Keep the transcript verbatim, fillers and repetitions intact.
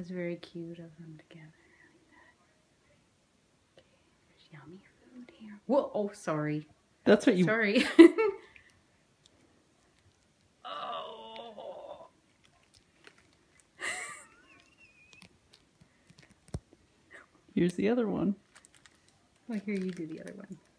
was very cute of them together. Okay, there's yummy food here. Whoa! Oh, sorry. That's what you. Sorry. Oh. Here's the other one. Well, here you do the other one.